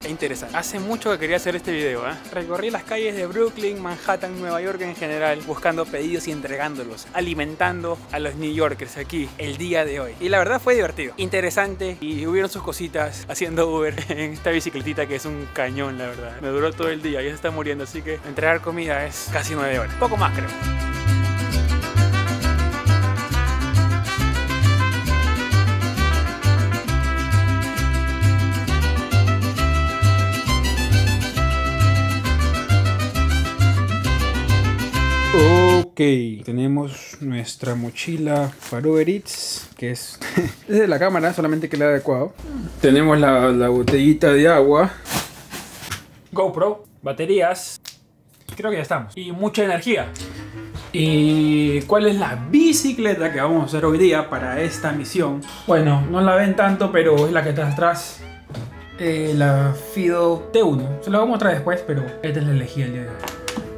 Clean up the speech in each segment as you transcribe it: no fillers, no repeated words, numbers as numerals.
e interesante. Hace mucho que quería hacer este video, ¿eh? Recorrí las calles de Brooklyn, Manhattan, Nueva York en general, buscando pedidos y entregándolos, alimentando a los New Yorkers aquí el día de hoy. Y la verdad fue divertido, interesante, y hubieron sus cositas haciendo Uber en esta bicicletita que es un cañón, la verdad. Me duró todo el día, ya se está muriendo, así que entregar comida es casi 9 horas, poco más creo. Ok, tenemos nuestra mochila para Uber Eats, que es desde la cámara, solamente que le he adecuado. Tenemos la botellita de agua, GoPro, baterías, creo que ya estamos, y mucha energía. ¿Y cuál es la bicicleta que vamos a usar hoy día para esta misión? Bueno, no la ven tanto, pero es la que está atrás, la Fido T1. Se la vamos a mostrar después, pero esta es la elegida el día de hoy.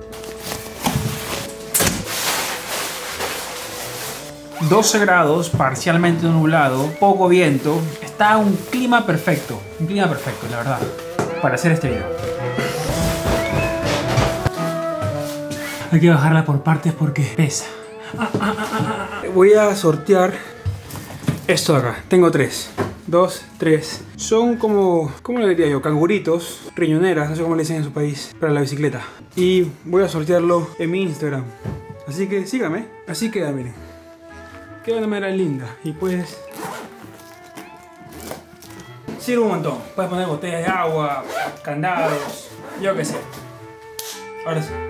12 grados, parcialmente nublado, poco viento. Está un clima perfecto, la verdad, para hacer este video. Hay que bajarla por partes porque pesa. Voy a sortear esto de acá. Tengo 3. 2, 3. Son como, ¿cómo le diría yo? Canguritos, riñoneras, no sé cómo le dicen en su país, para la bicicleta. Y voy a sortearlo en mi Instagram. Así que síganme. Así queda, miren. Queda de una manera linda y pues sirve un montón. Puedes poner botellas de agua, candados, yo qué sé. Ahora sí.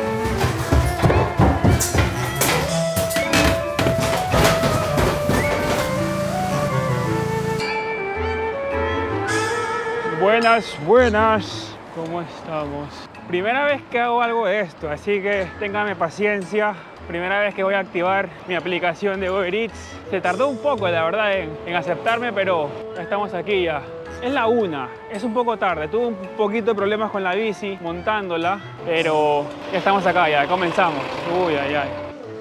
Buenas, buenas. ¿Cómo estamos? Primera vez que hago algo de esto, así que ténganme paciencia. Primera vez que voy a activar mi aplicación de Uber Eats. Se tardó un poco, la verdad, en aceptarme, pero estamos aquí ya. Es la 1, es un poco tarde. Tuve un poquito de problemas con la bici montándola, pero ya estamos acá, ya comenzamos. Uy, ay, ay.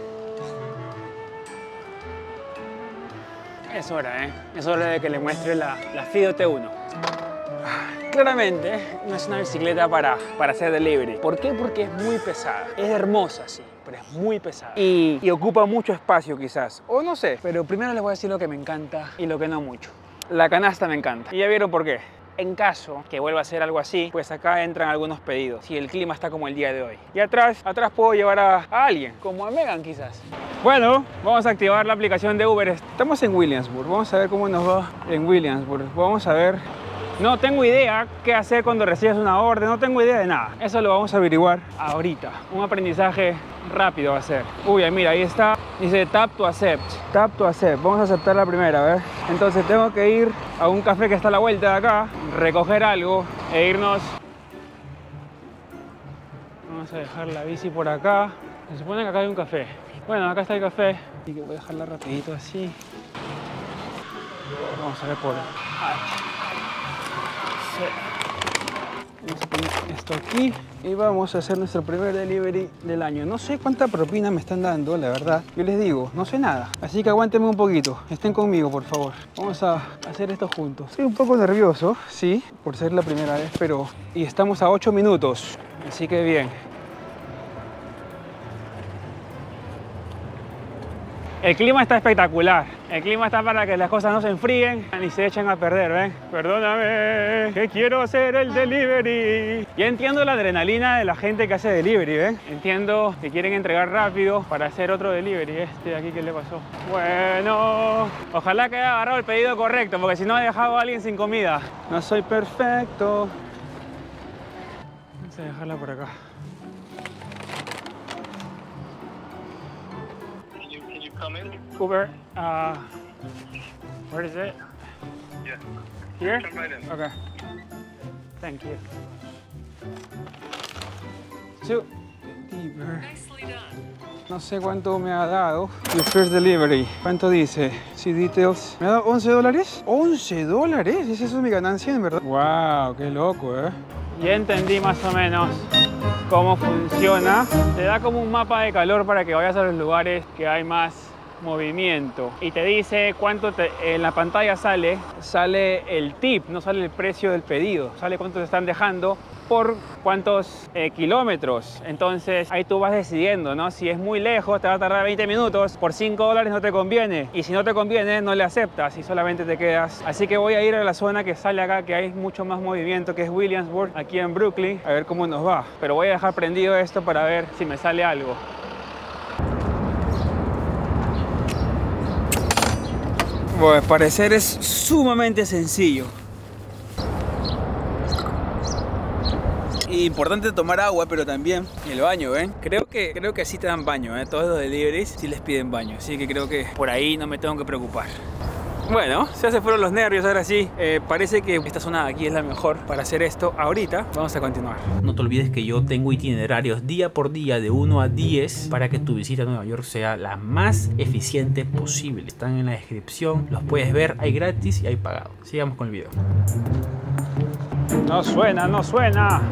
Es hora, ¿eh? Es hora de que le muestre la Fido T1. Claramente no es una bicicleta para hacer delivery. ¿Por qué? Porque es muy pesada. Es hermosa, sí, pero es muy pesada. Y ocupa mucho espacio quizás. O no sé. Pero primero les voy a decir lo que me encanta y lo que no mucho. La canasta me encanta. Y ya vieron por qué. En caso que vuelva a hacer algo así, pues acá entran algunos pedidos. Si el clima está como el día de hoy. Y atrás puedo llevar a alguien, como a Megan quizás. Bueno, vamos a activar la aplicación de Uber. Estamos en Williamsburg. Vamos a ver cómo nos va en Williamsburg. Vamos a ver. No tengo idea qué hacer cuando recibes una orden, no tengo idea de nada. Eso lo vamos a averiguar ahorita. Un aprendizaje rápido va a ser. Uy, mira, ahí está. Dice tap to accept. Tap to accept. Vamos a aceptar la primera, a ver. Entonces tengo que ir a un café que está a la vuelta de acá, recoger algo e irnos. Vamos a dejar la bici por acá. Se supone que acá hay un café. Bueno, acá está el café. Así que voy a dejarla rapidito así. Vamos a ver por ahí. Vamos a poner esto aquí y vamos a hacer nuestro primer delivery del año. No sé cuánta propina me están dando, la verdad. Yo les digo, no sé nada. Así que aguántenme un poquito. Estén conmigo, por favor. Vamos a hacer esto juntos. Estoy un poco nervioso, sí, por ser la primera vez, pero... Y estamos a 8 minutos, así que bien. El clima está espectacular. El clima está para que las cosas no se enfríen ni se echen a perder, ¿ven? Perdóname, que quiero hacer el delivery. Ya entiendo la adrenalina de la gente que hace delivery, ¿ven? Entiendo que quieren entregar rápido para hacer otro delivery. Este de aquí, ¿qué le pasó? Bueno, ojalá que haya agarrado el pedido correcto, porque si no he dejado a alguien sin comida. No soy perfecto. Vamos a dejarla por acá. Uber, where is it? Yeah. Here? Come right in. Okay. Thank you. To deliver. No sé cuánto me ha dado. The first delivery. ¿Cuánto dice? See details. ¿Me ha dado $11? ¿$11? ¿Es eso mi ganancia en verdad? Wow, qué loco, ¿eh? Ya entendí más o menos cómo funciona. Te da como un mapa de calor para que vayas a los lugares que hay más movimiento. Y te dice cuánto en la pantalla sale el tip, no sale el precio del pedido, sale cuánto te están dejando por cuántos kilómetros. Entonces ahí tú vas decidiendo, ¿no? Si es muy lejos, te va a tardar 20 minutos, por $5 no te conviene. Y si no te conviene, no le aceptas y solamente te quedas. Así que voy a ir a la zona que sale acá, que hay mucho más movimiento, que es Williamsburg, aquí en Brooklyn, a ver cómo nos va. Pero voy a dejar prendido esto para ver si me sale algo. Bueno, al parecer es sumamente sencillo. Importante tomar agua, pero también el baño, ¿ven? Creo que así te dan baño, ¿eh? Todos los deliveries sí les piden baño, así que creo que por ahí no me tengo que preocupar. Bueno, ya se fueron los nervios, ahora sí. Parece que esta zona de aquí es la mejor para hacer esto. Ahorita vamos a continuar. No te olvides que yo tengo itinerarios día por día de 1 a 10 para que tu visita a Nueva York sea la más eficiente posible. Están en la descripción, los puedes ver, hay gratis y hay pagado. Sigamos con el video. No suena, no suena.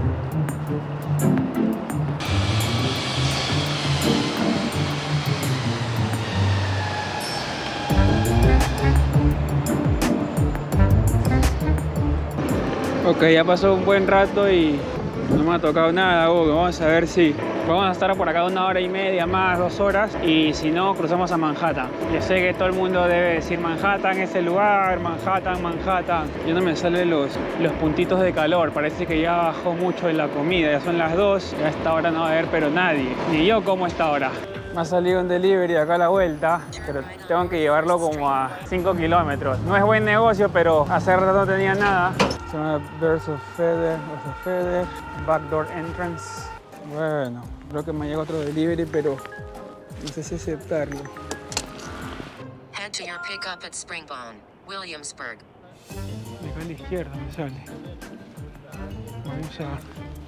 Ok, ya pasó un buen rato y no me ha tocado nada. Vamos a ver si vamos a estar por acá 1 hora y media más, 2 horas, y si no, cruzamos a Manhattan. Yo sé que todo el mundo debe decir Manhattan es el lugar, Manhattan, Manhattan. Yo no me salen los puntitos de calor, parece que ya bajó mucho en la comida, ya son las 2, y a esta hora no va a haber pero nadie, ni yo como a esta hora. Me ha salido un delivery acá a la vuelta, pero tengo que llevarlo como a 5 kilómetros. No es buen negocio, pero hace rato no tenía nada. Se llama Birds of Feather, Backdoor Entrance. Bueno, creo que me llega otro delivery, pero no sé si aceptarlo. Head to your pickup at Springbone, Williamsburg. Acá a la izquierda me sale. Vamos a...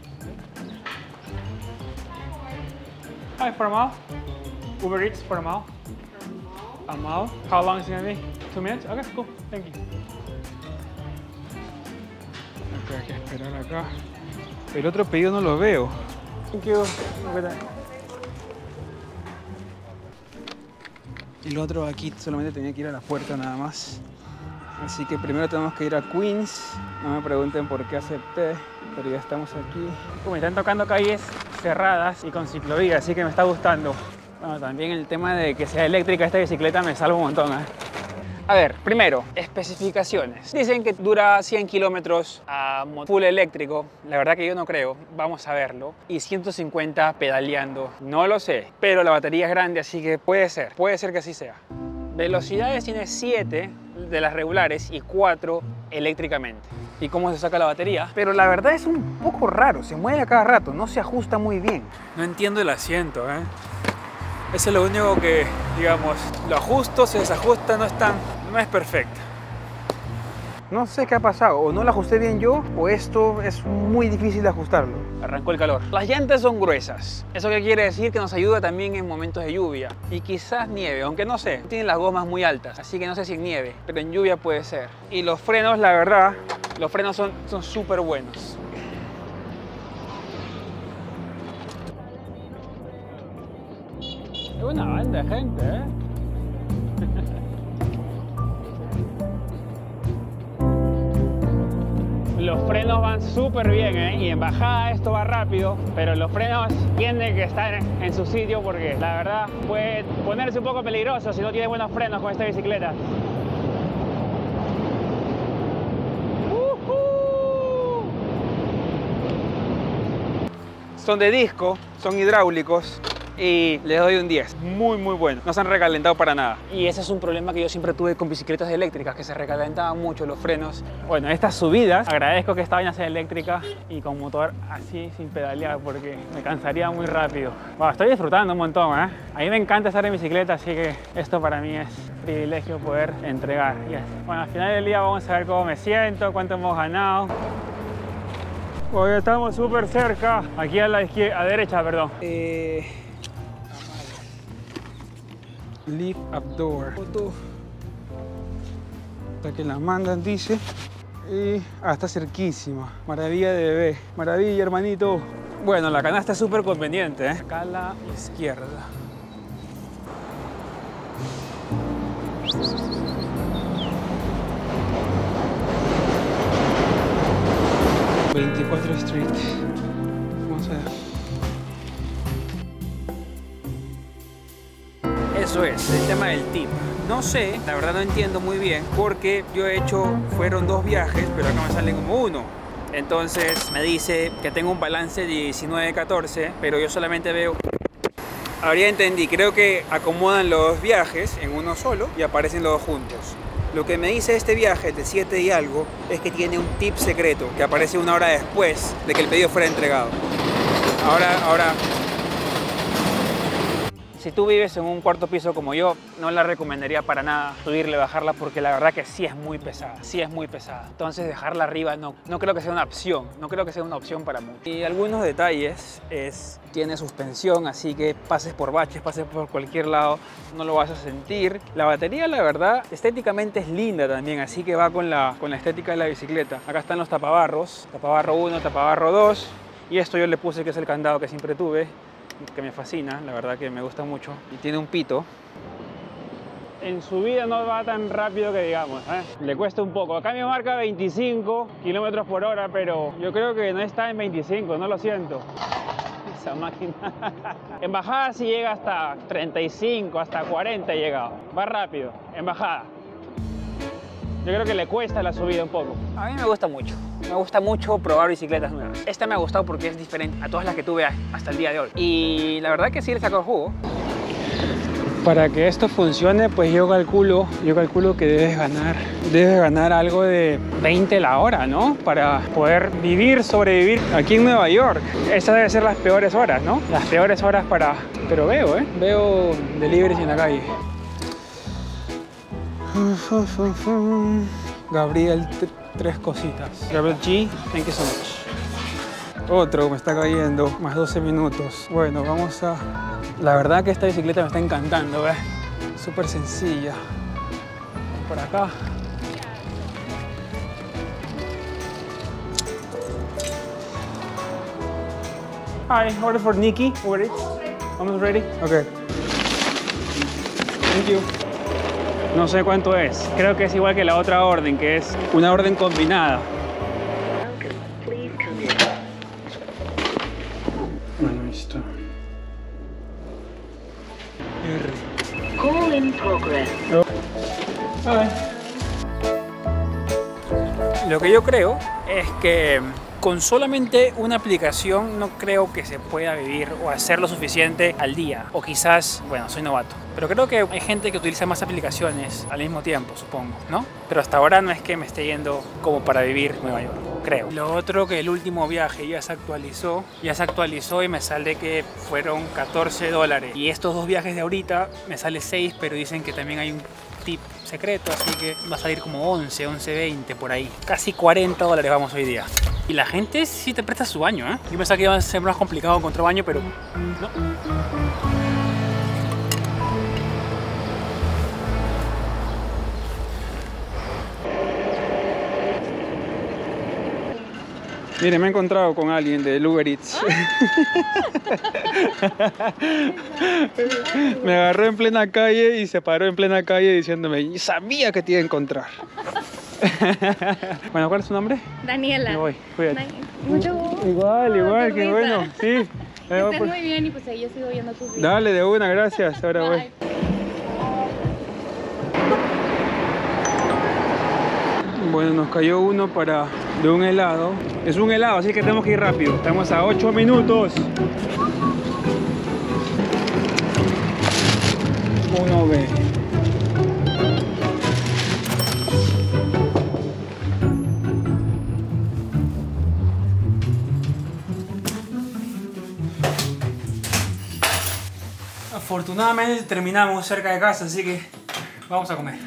Hi, for a mile. Uber Eats for a mile. A mile. How long is it gonna be? 2 minutes? Okay, cool. Thank you. Okay, hay que esperar acá. El otro pedido no lo veo. Thank you. El otro aquí solamente tenía que ir a la puerta nada más. Así que primero tenemos que ir a Queens. No me pregunten por qué acepté, pero ya estamos aquí. Me están tocando calles cerradas y con ciclovía, así que me está gustando. Bueno, también el tema de que sea eléctrica esta bicicleta me salva un montón, ¿eh? A ver, primero, especificaciones. Dicen que dura 100 kilómetros a full eléctrico. La verdad que yo no creo. Vamos a verlo. Y 150 pedaleando. No lo sé. Pero la batería es grande, así que puede ser. Puede ser que así sea. Velocidades tiene 7 de las regulares y 4 eléctricamente. ¿Y cómo se saca la batería? Pero la verdad es un poco raro. Se mueve a cada rato. No se ajusta muy bien. No entiendo el asiento, ¿eh? Eso es lo único que, digamos, lo ajusto, se desajusta, no es perfecto. No sé qué ha pasado, o no lo ajusté bien yo, o esto es muy difícil de ajustarlo. Arrancó el calor. Las llantas son gruesas. ¿Eso qué quiere decir? Que nos ayuda también en momentos de lluvia. Y quizás nieve, aunque no sé. Tienen las gomas muy altas, así que no sé si en nieve, pero en lluvia puede ser. Y los frenos, la verdad, los frenos son súper buenos. Es una banda de gente, ¿eh? Los frenos van súper bien, ¿eh? Y en bajada esto va rápido, pero los frenos tienen que estar en su sitio porque la verdad puede ponerse un poco peligroso si no tiene buenos frenos con esta bicicleta. Son de disco, son hidráulicos. Y les doy un 10, muy bueno, no se han recalentado para nada. Y ese es un problema que yo siempre tuve con bicicletas eléctricas, que se recalentaban mucho los frenos. Bueno, estas subidas, agradezco que esta vaina sea eléctrica y con motor así sin pedalear porque me cansaría muy rápido. Bueno, estoy disfrutando un montón, ¿eh? A mí me encanta estar en bicicleta, así que esto para mí es privilegio poder entregar. Bueno, al final del día vamos a ver cómo me siento, cuánto hemos ganado. Hoy estamos súper cerca, aquí a la izquierda, a derecha, perdón. Lift outdoor. Hasta que la mandan, dice. Y está cerquísima. Maravilla de bebé. Maravilla, hermanito. Bueno, la canasta es súper conveniente, ¿eh? Acá a la izquierda. 4 Street. Vamos a ver. Eso es, el tema del tip. No sé, la verdad no entiendo muy bien, porque yo he hecho, fueron 2 viajes, pero acá me sale como 1. Entonces me dice que tengo un balance de 19-14, pero yo solamente veo... Ahora ya entendí, creo que acomodan los viajes en uno solo y aparecen los dos juntos. Lo que me dice este viaje de 7 y algo es que tiene un tip secreto que aparece 1 hora después de que el pedido fuera entregado. Ahora... Si tú vives en un cuarto piso como yo, no la recomendaría para nada subirle, bajarla, porque la verdad que sí es muy pesada, Entonces dejarla arriba no creo que sea una opción, para muchos. Y algunos detalles es, tiene suspensión, así que pases por baches, pases por cualquier lado, no lo vas a sentir. La batería, la verdad, estéticamente es linda también, así que va con la estética de la bicicleta. Acá están los tapabarros, tapabarro 1, tapabarro 2, y esto yo le puse que es el candado que siempre tuve, que me fascina, la verdad que me gusta mucho, y tiene un pito. En subida no va tan rápido que digamos, le cuesta un poco. Acá me marca 25 kilómetros por hora, pero yo creo que no está en 25, no lo siento. Esa máquina. En bajada sí llega hasta 35, hasta 40 llega, va rápido, en bajada. Yo creo que le cuesta la subida un poco. A mí me gusta mucho probar bicicletas nuevas. Esta me ha gustado porque es diferente a todas las que tuve hasta el día de hoy. Y la verdad que sí le saco el jugo. Para que esto funcione, pues yo calculo que debes ganar algo de 20 la hora, ¿no? Para poder sobrevivir aquí en Nueva York. Estas deben ser las peores horas, ¿no? Las peores horas para... Pero veo deliveries en la calle. Gabriel, 3 cositas. Gabriel G, thank you so much. Otro me está cayendo, más 12 minutos. Bueno, vamos a... La verdad que esta bicicleta me está encantando, ¿ves? Súper sencilla. Por acá. Hi, order for Nikki. Uber Eats. Almost ready? Okay. Thank you. No sé cuánto es. Creo que es igual que la otra orden, que es una orden combinada. Bueno, listo. Call in progress. Lo que yo creo es que con solamente una aplicación no creo que se pueda vivir o hacer lo suficiente al día. O quizás, bueno, soy novato, pero creo que hay gente que utiliza más aplicaciones al mismo tiempo, supongo, ¿no? Pero hasta ahora no es que me esté yendo como para vivir Nueva York, creo. Lo otro, que el último viaje ya se actualizó y me sale que fueron $14. Y estos 2 viajes de ahorita me sale 6, pero dicen que también hay un tip secreto, así que va a salir como 11, 11.20 por ahí. Casi $40 vamos hoy día. Y la gente sí te presta su baño, ¿eh? Yo pensaba que iba a ser más complicado encontrar baño, pero no. Mire, me he encontrado con alguien de Uber Eats. Me agarró en plena calle y se paró en plena calle diciéndome, sabía que te iba a encontrar. Bueno, ¿cuál es su nombre? Daniela. Me voy, cuídate. Mucho gusto. Igual, qué bueno. Sí. Estás muy bien y pues ahí yo sigo viendo tus videos. Dale, de una, gracias. Ahora voy. Bueno, nos cayó uno de un helado. Es un helado, así que tenemos que ir rápido. Estamos a 8 minutos. 1B. Afortunadamente terminamos cerca de casa, así que vamos a comer.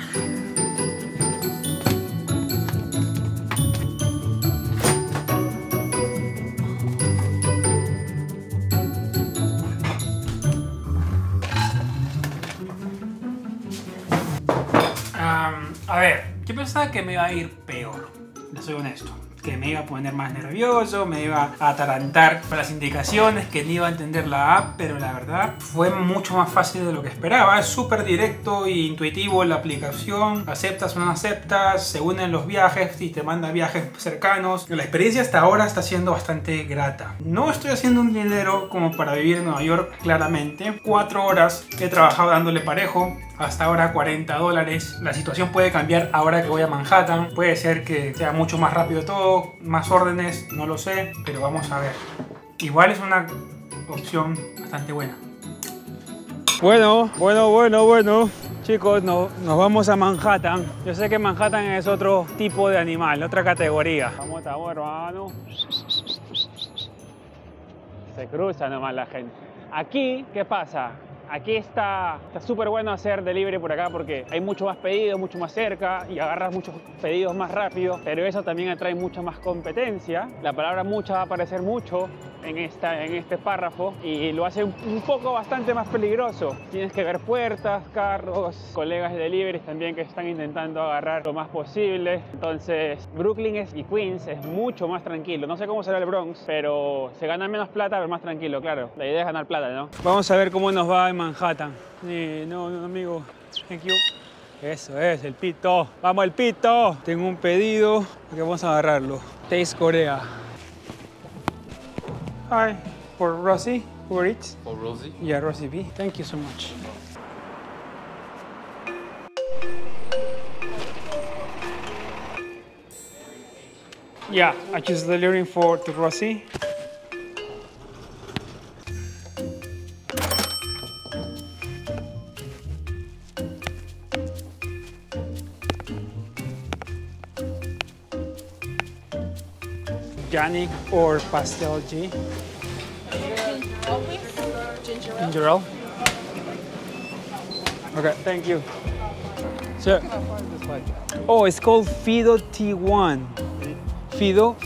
A ver, yo pensaba que me iba a ir peor, les soy honesto. que me iba a poner más nervioso, me iba a atarantar con las indicaciones, que no iba a entender la app, pero la verdad fue mucho más fácil de lo que esperaba. Es súper directo e intuitivo la aplicación, aceptas o no aceptas, se unen los viajes y te manda viajes cercanos. La experiencia hasta ahora está siendo bastante grata. No estoy haciendo un dinero como para vivir en Nueva York, claramente. 4 horas he trabajado dándole parejo, hasta ahora $40. La situación puede cambiar ahora que voy a Manhattan. Puede ser que sea mucho más rápido todo, más órdenes, no lo sé, pero vamos a ver. Igual es una opción bastante buena. Bueno. Chicos, nos vamos a Manhattan. Yo sé que Manhattan es otro tipo de animal, otra categoría. Vamos, hermano. Se cruza nomás la gente. Aquí, ¿qué pasa? Aquí está súper bueno hacer delivery por acá porque hay mucho más pedidos, mucho más cerca y agarras muchos pedidos más rápido, pero eso también atrae mucha más competencia. La palabra mucha va a aparecer mucho en este párrafo y lo hace un poco bastante más peligroso. Tienes que ver puertas, carros, colegas de delivery también que están intentando agarrar lo más posible. Entonces Brooklyn y Queens es mucho más tranquilo. No sé cómo será el Bronx, pero se gana menos plata, pero más tranquilo, claro. La idea es ganar plata, ¿no? Vamos a ver cómo nos va en Manhattan. No, amigo. Thank you. Eso es, el pito. ¡Vamos, el pito! Tengo un pedido que vamos a agarrarlo. Taste Korea. Hi, for Rosie. Uber Eats. For Rosie? Yeah, Rosie B. Thank you so much. Yeah, I choose delivering to Rosie. Organic or pastel G? Ginger ale. Okay, thank you. Sure. Oh, it's called Fido T1. Fido,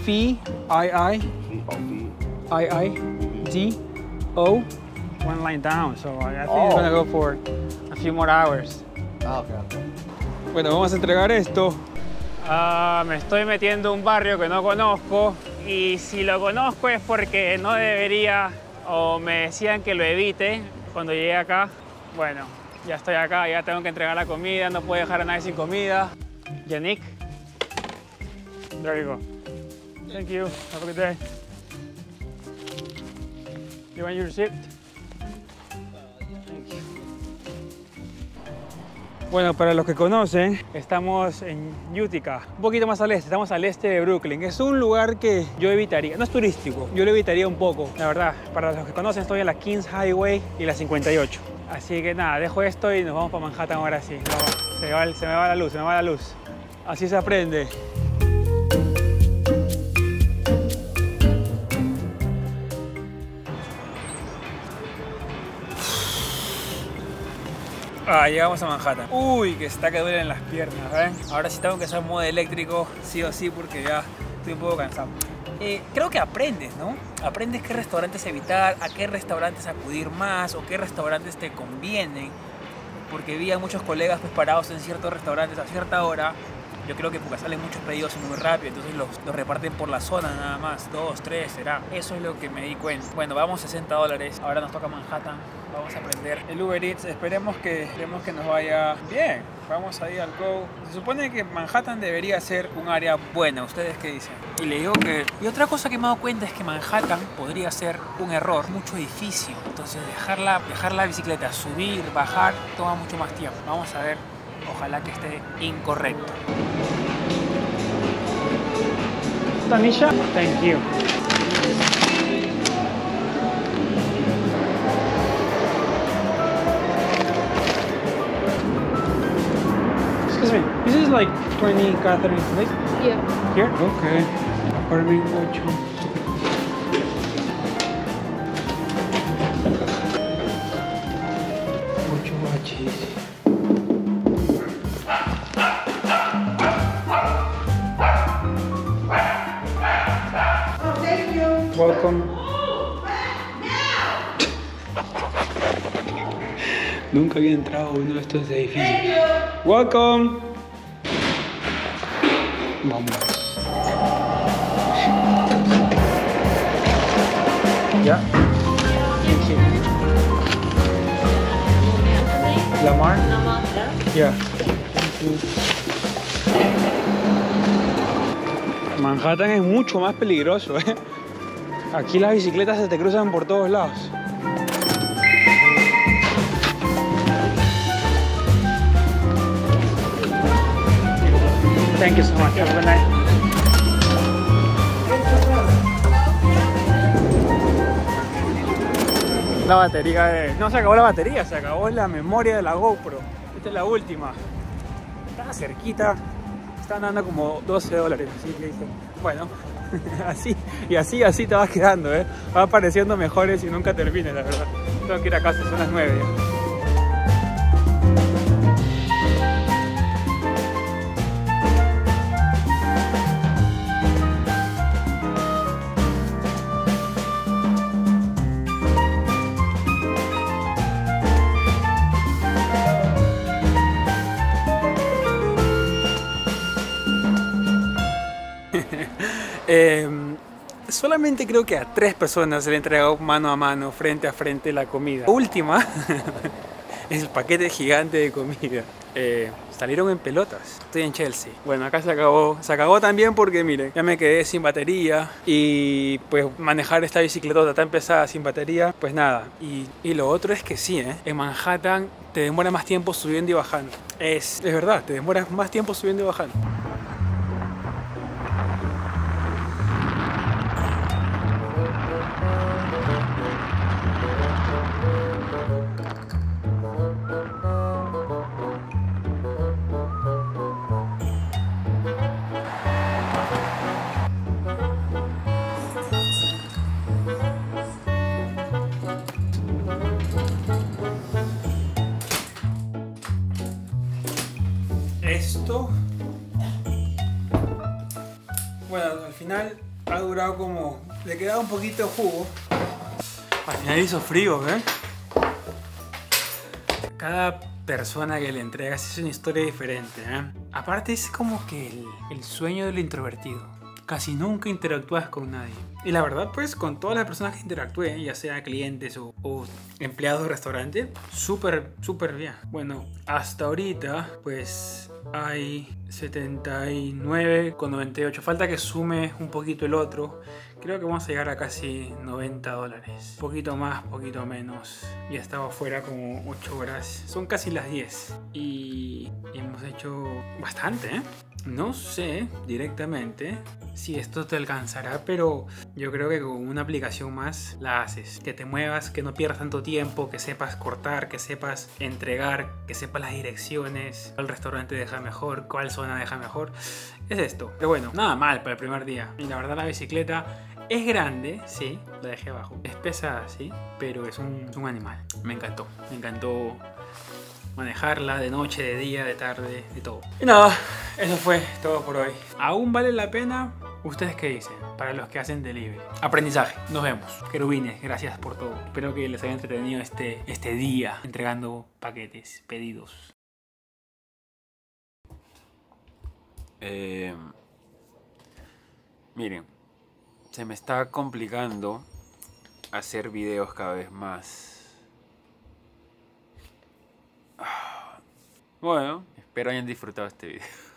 F-I-I-D-O. One line down, so I think it's gonna go for a few more hours. Okay. Bueno, vamos a entregar esto. Me estoy metiendo en un barrio que no conozco y si lo conozco es porque no debería o me decían que lo evite cuando llegué acá. Bueno, ya estoy acá, ya tengo que entregar la comida, no puedo dejar a nadie sin comida. Yannick, there you go. Thank you, have a good day. You want your receipt? Bueno, para los que conocen, estamos en Utica, un poquito más al este, estamos al este de Brooklyn. Es un lugar que yo evitaría, no es turístico, yo lo evitaría un poco, la verdad. Para los que conocen, estoy en la Kings Highway y la 58. Así que nada, dejo esto y nos vamos para Manhattan ahora sí. Vamos. Se me va la luz, Así se aprende. Llegamos a Manhattan. Uy, que está que duelen las piernas, ¿ven? Ahora sí tengo que hacer modo eléctrico, sí o sí, porque ya estoy un poco cansado. Creo que aprendes, ¿no? Aprendes qué restaurantes evitar, a qué restaurantes acudir más o qué restaurantes te convienen. Porque vi a muchos colegas pues, parados en ciertos restaurantes a cierta hora. Yo creo que porque salen muchos pedidos muy rápido, entonces los reparten por la zona nada más, 2, 3, será. Eso es lo que me di cuenta. Bueno, vamos $60. Ahora nos toca Manhattan. Vamos a aprender el Uber Eats. Esperemos que nos vaya bien. Vamos ahí al Go. Se supone que Manhattan debería ser un área buena. ¿Ustedes qué dicen? Y le digo que... Y otra cosa que me he dado cuenta es que Manhattan podría ser un error. Mucho edificio. Entonces dejar la bicicleta, subir, bajar, toma mucho más tiempo. Vamos a ver. Ojalá que esté incorrecto. Tanisha, thank you. Excuse me, this is like 20 Catherine Place? Yeah. Here? Okay. Apartment 8. Welcome. Nunca había entrado a uno de estos edificios. Welcome. Vamos. Yeah. Lamar? Yeah. Manhattan es mucho más peligroso, ¿eh? Aquí las bicicletas se te cruzan por todos lados. Thank you so much. Have a good night. La batería de... No se acabó la batería, se acabó la memoria de la GoPro. Esta es la última. Está cerquita. Están dando como $12, así que dije, bueno, así te vas quedando, ¿eh? Va apareciendo mejores y nunca termine, la verdad. Tengo que ir a casa, son las 9 ya. Solamente creo que a 3 personas se le ha entregado mano a mano, frente a frente la comida. La última es el paquete gigante de comida. Salieron en pelotas. Estoy en Chelsea. Bueno, acá se acabó. Se acabó también porque, miren, ya me quedé sin batería. Y pues manejar esta bicicletota tan pesada sin batería, pues nada. Y lo otro es que sí, en Manhattan te demora más tiempo subiendo y bajando. Es verdad, te demoras más tiempo subiendo y bajando. Esto, bueno, al final ha durado como, le quedaba un poquito de jugo. Al final hizo frío, ¿eh? Cada persona que le entregas es una historia diferente, ¿eh? Aparte es como que el sueño del introvertido. Casi nunca interactúas con nadie. Y la verdad, pues, con todas las personas que interactué, ya sea clientes o empleados de restaurante, súper bien. Bueno, hasta ahorita, pues, hay 79,98. Falta que sume un poquito el otro. Creo que vamos a llegar a casi $90. Poquito más, poquito menos. Ya estaba afuera como 8 horas. Son casi las 10. Y hemos hecho bastante, ¿eh? No sé directamente si esto te alcanzará, pero yo creo que con una aplicación más la haces. Que te muevas, que no pierdas tanto tiempo, que sepas cortar, que sepas entregar, que sepas las direcciones, cuál restaurante deja mejor, cuál zona deja mejor. Es esto. Pero bueno, nada mal para el primer día. Y la verdad la bicicleta es grande, sí, la dejé abajo. Es pesada, sí, pero es un animal. Me encantó manejarla de noche, de día, de tarde, de todo. Y nada, eso fue todo por hoy. ¿Aún vale la pena? ¿Ustedes qué dicen? Para los que hacen delivery. Aprendizaje. Nos vemos. Querubines, gracias por todo. Espero que les haya entretenido este día entregando paquetes, pedidos. Miren, se me está complicando hacer videos cada vez más. Bueno, espero hayan disfrutado este video.